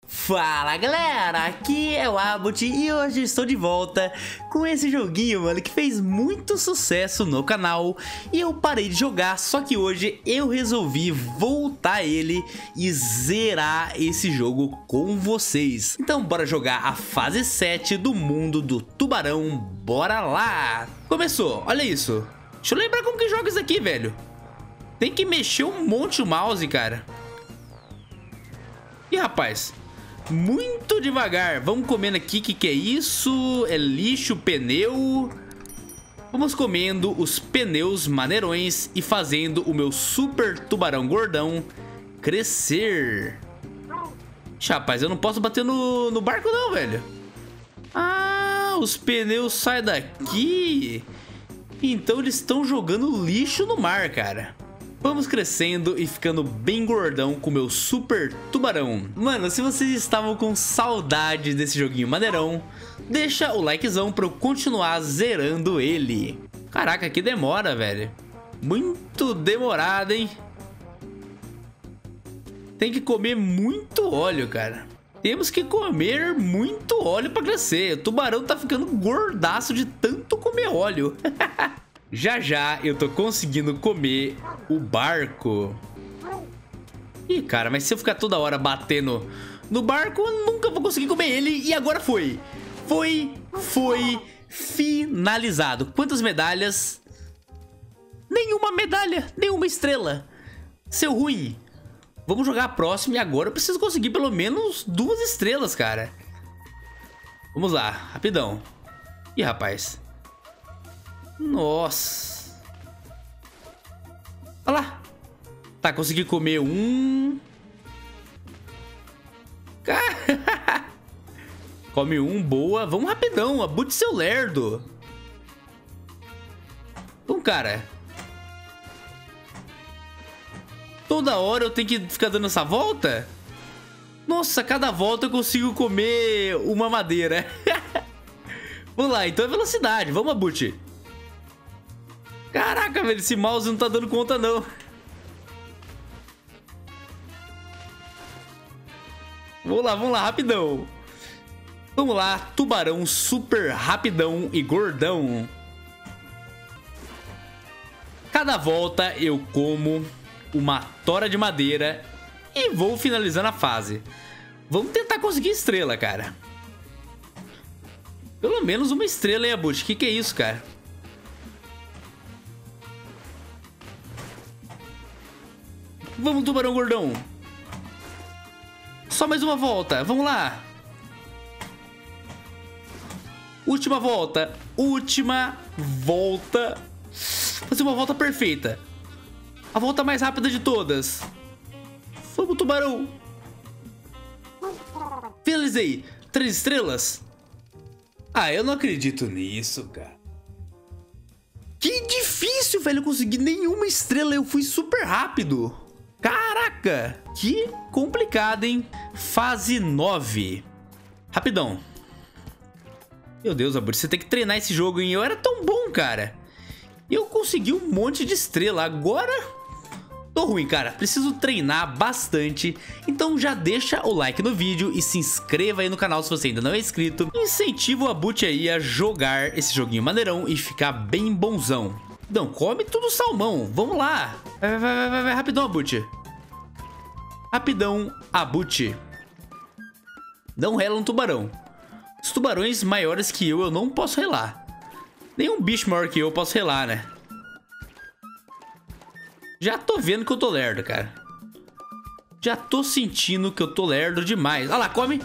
Fala galera, aqui é o Abbott e hoje estou de volta com esse joguinho, mano, que fez muito sucesso no canal e eu parei de jogar, só que hoje eu resolvi voltar ele e zerar esse jogo com vocês. Então bora jogar a fase 7 do mundo do tubarão, bora lá! Começou, olha isso, deixa eu lembrar como que joga isso aqui, velho. Tem que mexer um monte o mouse, cara. Ih, rapaz, muito devagar. Vamos comendo aqui, que é isso? É lixo, pneu. Vamos comendo os pneus maneirões e fazendo o meu super tubarão gordão crescer. Ixi, rapaz, eu não posso bater no barco não, velho. Ah, os pneus saem daqui. Então eles estão jogando lixo no mar, cara. Vamos crescendo e ficando bem gordão com o meu super tubarão. Mano, se vocês estavam com saudade desse joguinho maneirão, deixa o likezão pra eu continuar zerando ele. Caraca, que demora, velho. Muito demorado, hein? Tem que comer muito óleo, cara. Temos que comer muito óleo pra crescer. O tubarão tá ficando gordaço de tanto comer óleo. Já já eu tô conseguindo comer o barco. Ih, cara, mas se eu ficar toda hora batendo no barco, eu nunca vou conseguir comer ele. E agora foi. Foi finalizado. Quantas medalhas? Nenhuma medalha, nenhuma estrela. Seu ruim. Vamos jogar a próxima e agora eu preciso conseguir pelo menos 2 estrelas, cara. Vamos lá, rapidão. Ih, rapaz. Nossa. Olha lá. Tá, consegui comer um. Come um, boa. Vamos rapidão, Abbott seu lerdo. Então, cara, toda hora eu tenho que ficar dando essa volta? Nossa, cada volta eu consigo comer uma madeira. Vamos lá, então é velocidade. Vamos, Abbott. Caraca, velho, esse mouse não tá dando conta, não. Vamos lá, rapidão. Vamos lá, tubarão super rapidão e gordão. Cada volta eu como uma tora de madeira e vou finalizando a fase. Vamos tentar conseguir estrela, cara. Pelo menos uma estrela, hein, Abbott? Que é isso, cara? Vamos, tubarão gordão. Só mais uma volta, vamos lá. Última volta. Última volta. Fazer uma volta perfeita. A volta mais rápida de todas. Vamos, tubarão. Finalizei. 3 estrelas. Ah, eu não acredito nisso, cara. Que difícil, velho. Eu consegui nenhuma estrela. Eu fui super rápido. Caraca, que complicado, hein? Fase 9. Rapidão. Meu Deus, Abbott, você tem que treinar esse jogo, hein? Eu era tão bom, cara. Eu consegui um monte de estrela. Agora tô ruim, cara. Preciso treinar bastante. Então já deixa o like no vídeo e se inscreva aí no canal se você ainda não é inscrito. Incentiva o Abbott aí a jogar esse joguinho maneirão e ficar bem bonzão. Não, come tudo salmão. Vamos lá. Vai, rapidão, Abbott. Rapidão, Abbott. Não rela um tubarão. Os tubarões maiores que eu não posso relar. Nenhum bicho maior que eu posso relar, né? Já tô vendo que eu tô lerdo, cara. Já tô sentindo que eu tô lerdo demais. Olha lá, come.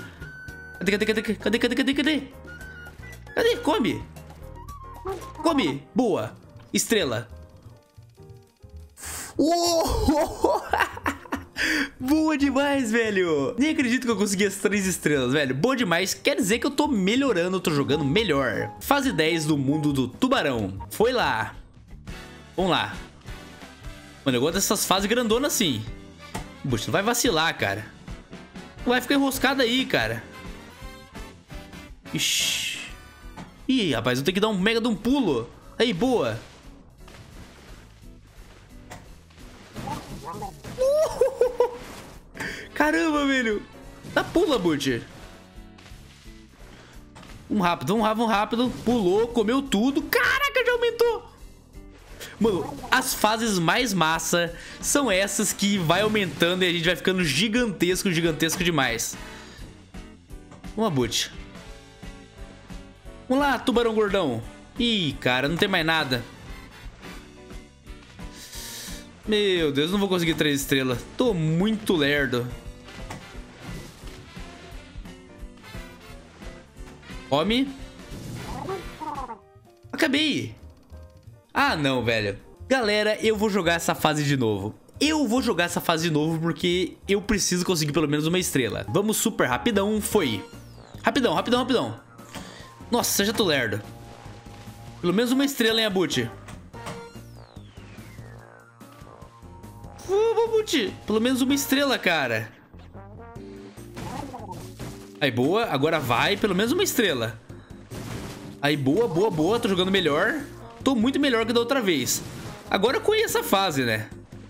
Cadê? Come. Come. Boa. Estrela. Boa demais, velho. Nem acredito que eu consegui as 3 estrelas, velho. Boa demais. Quer dizer que eu tô melhorando, eu tô jogando melhor. Fase 10 do mundo do tubarão. Foi lá. Vamos lá. Mano, eu gosto dessas fases grandonas assim. Puxa, não vai vacilar, cara. Não vai ficar enroscado aí, cara. Ixi. Ih, rapaz, eu tenho que dar um mega de um pulo. Aí, boa. Caramba, velho. Dá pula, Butch. Vamos rápido, vamos rápido. Pulou, comeu tudo. Caraca, já aumentou. Mano, as fases mais massa são essas que vai aumentando e a gente vai ficando gigantesco, gigantesco demais. Vamos, Butch. Vamos lá, tubarão gordão. Ih, cara, não tem mais nada. Meu Deus, não vou conseguir 3 estrelas. Tô muito lerdo. Come. Acabei. Ah, não, velho. Galera, eu vou jogar essa fase de novo. Eu vou jogar essa fase de novo porque eu preciso conseguir pelo menos uma estrela. Vamos super rapidão, foi. Rapidão, rapidão, rapidão. Nossa, já tô lerdo. Pelo menos uma estrela, hein, Abut. Abut. Pelo menos uma estrela, cara. Aí, boa. Agora vai. Pelo menos uma estrela. Aí, boa, boa, boa. Tô jogando melhor. Tô muito melhor que da outra vez. Agora eu conheço a fase, né?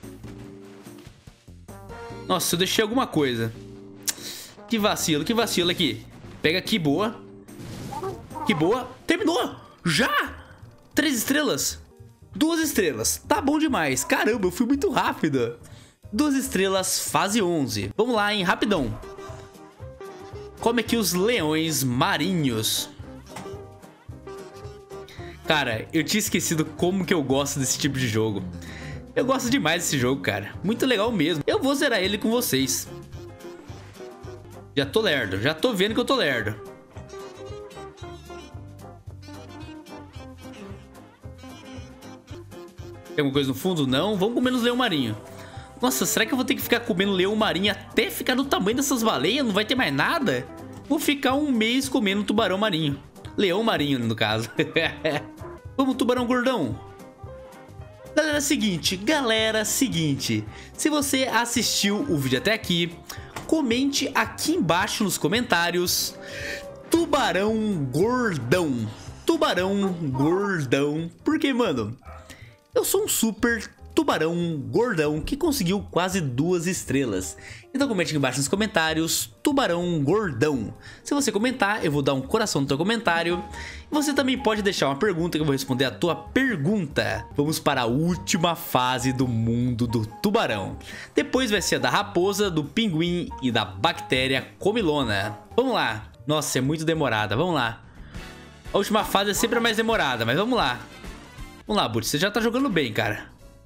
Nossa, eu deixei alguma coisa. Que vacilo aqui. Pega aqui, boa. Que boa. Terminou. Já? 3 estrelas. 2 estrelas. Tá bom demais. Caramba, eu fui muito rápido. 2 estrelas, fase 11. Vamos lá, hein? Rapidão. Come aqui os leões marinhos. Cara, eu tinha esquecido como que eu gosto desse tipo de jogo. Eu gosto demais desse jogo, cara. Muito legal mesmo. Eu vou zerar ele com vocês. Já tô lerdo. Já tô vendo que eu tô lerdo. Tem alguma coisa no fundo? Não. Vamos comer nos leão marinho. Nossa, será que eu vou ter que ficar comendo leão marinho até ficar do tamanho dessas baleias? Não vai ter mais nada? Vou ficar um mês comendo tubarão marinho. Leão marinho, no caso. Vamos, tubarão gordão. Galera, seguinte. Se você assistiu o vídeo até aqui, comente aqui embaixo nos comentários: tubarão gordão. Tubarão gordão. Porque, mano, eu sou um super tubarão gordão que conseguiu quase 2 estrelas. Então comente aqui embaixo nos comentários: tubarão gordão. Se você comentar, eu vou dar um coração no teu comentário. Você também pode deixar uma pergunta que eu vou responder a tua pergunta. Vamos para a última fase do mundo do tubarão. Depois vai ser a da raposa, do pinguim e da bactéria comilona. Vamos lá. Nossa, é muito demorada. Vamos lá. A última fase é sempre a mais demorada, mas vamos lá. Vamos lá, Butch. Você já tá jogando bem, cara.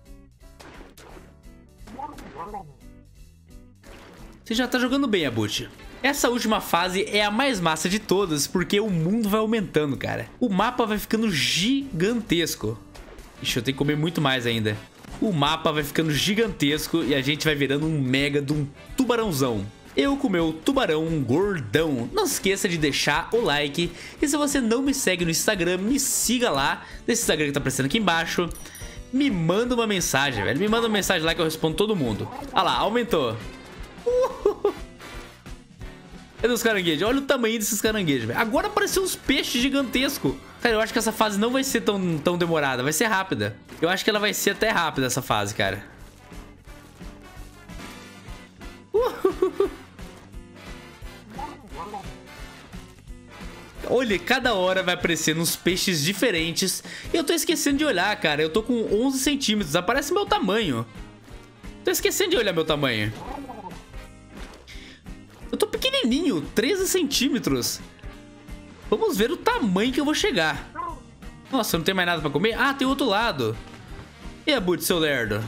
Você já tá jogando bem, Abut. Essa última fase é a mais massa de todas, porque o mundo vai aumentando, cara. O mapa vai ficando gigantesco. Ixi, eu tenho que comer muito mais ainda. O mapa vai ficando gigantesco e a gente vai virando um mega de um tubarãozão. Eu com o meu tubarão gordão. Não se esqueça de deixar o like. E se você não me segue no Instagram, me siga lá. Nesse Instagram que tá aparecendo aqui embaixo. Me manda uma mensagem, velho. Me manda uma mensagem lá que eu respondo todo mundo. Ah lá, aumentou. Cadê os caranguejos? Olha o tamanho desses caranguejos, velho. Agora apareceu uns peixes gigantescos. Cara, eu acho que essa fase não vai ser tão demorada. Vai ser rápida. Eu acho que ela vai ser até rápida, essa fase, cara. Olha, cada hora vai aparecendo uns peixes diferentes. E eu tô esquecendo de olhar, cara. Eu tô com 11 centímetros. Aparece meu tamanho. Tô esquecendo de olhar meu tamanho. Eu tô pequenininho, 13 centímetros. Vamos ver o tamanho que eu vou chegar. Nossa, não tem mais nada pra comer? Ah, tem outro lado. E a Butch, seu lerdo?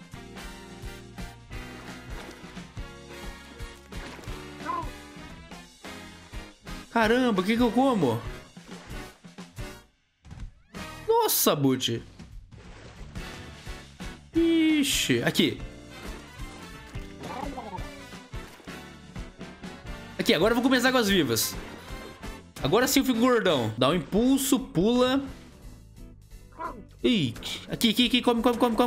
Caramba, o que eu como? Nossa, Butch. Ixi, aqui. Aqui, agora eu vou começar com as vivas. Agora sim eu fico gordão. Dá um impulso, pula. Ih, aqui, come.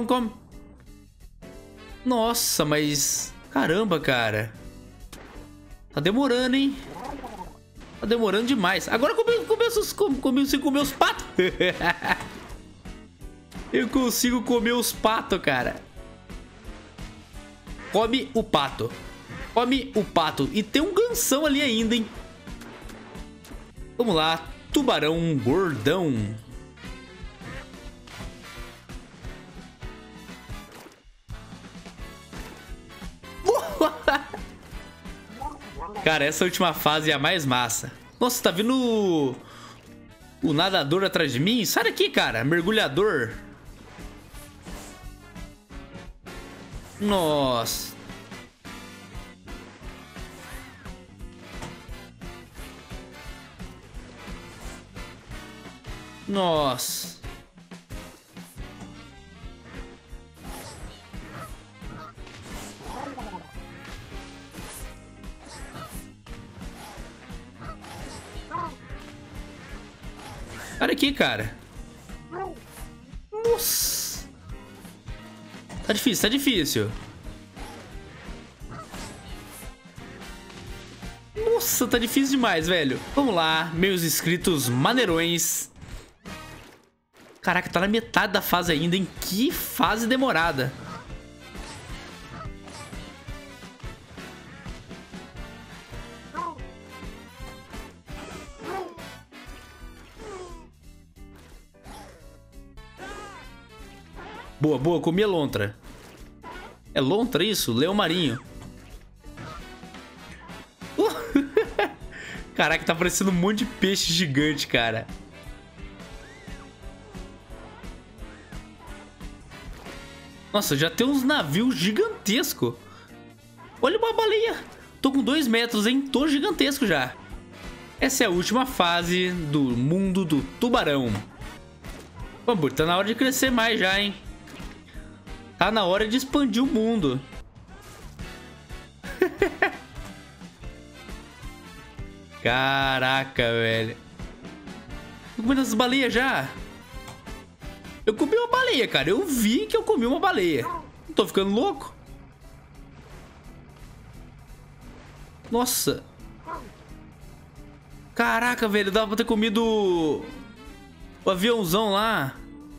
Nossa, mas... Caramba, cara. Tá demorando, hein? Tá demorando demais. Agora consigo comer os patos. Eu consigo comer os patos, cara. Come o pato. Come o pato. E tem um gansão ali ainda, hein? Vamos lá. Tubarão gordão. Cara, essa última fase é a mais massa. Nossa, tá vindo o nadador atrás de mim? Sai daqui, cara. Mergulhador. Nossa. Nossa. Olha aqui, cara. Nossa. Tá difícil, tá difícil. Nossa, tá difícil demais, velho. Vamos lá, meus inscritos maneirões. Caraca, tá na metade da fase ainda, hein? Que fase demorada. Boa, boa, comi a lontra. É lontra isso? Leão marinho. Caraca, tá parecendo um monte de peixe gigante, cara. Nossa, já tem uns navios gigantescos. Olha uma baleia. Tô com 2 metros, hein? Tô gigantesco já. Essa é a última fase do mundo do tubarão. Bambu, tá na hora de crescer mais já, hein? Tá na hora de expandir o mundo. Caraca, velho. Tô comendo as baleias já. Eu comi uma baleia, cara. Eu vi que eu comi uma baleia. Não tô ficando louco? Nossa. Caraca, velho. Dava pra ter comido o aviãozão lá.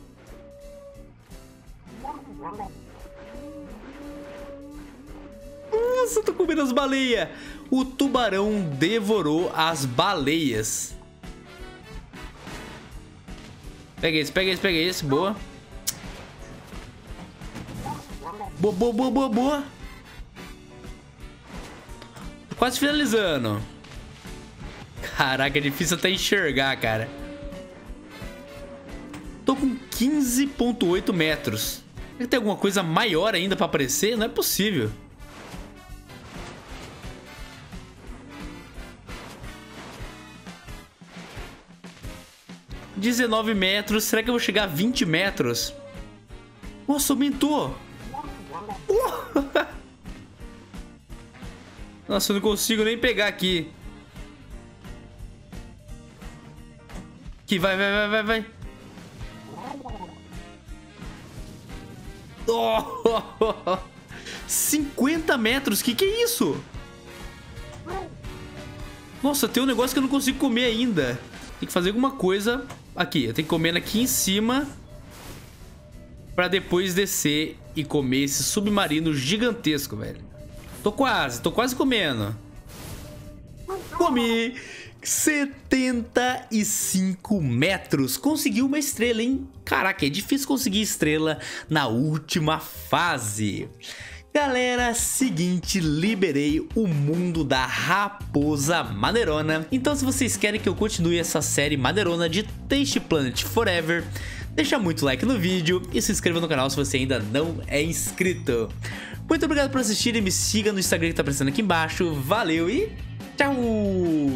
Nossa, eu tô comendo as baleias. O tubarão devorou as baleias. Pega esse, pega esse, pega esse. Boa. Boa, boa, boa, boa, boa. Quase finalizando. Caraca, é difícil até enxergar, cara. Tô com 15,8 metros. Será que tem alguma coisa maior ainda pra aparecer? Não é possível. – 19 metros. Será que eu vou chegar a 20 metros? Nossa, aumentou. Nossa, eu não consigo nem pegar aqui. Aqui, vai, vai, vai, vai, vai. Oh, 50 metros, que é isso? Nossa, tem um negócio que eu não consigo comer ainda. Tem que fazer alguma coisa aqui. Eu tenho que comer aqui em cima pra depois descer e comer esse submarino gigantesco, velho. Tô quase comendo. Comi 75 metros. Consegui uma estrela, hein? Caraca, é difícil conseguir estrela na última fase. Galera, seguinte, liberei o mundo da raposa maneirona. Então se vocês querem que eu continue essa série maneirona de Taste Planet Forever, deixa muito like no vídeo e se inscreva no canal se você ainda não é inscrito. Muito obrigado por assistir e me siga no Instagram que tá aparecendo aqui embaixo. Valeu e tchau!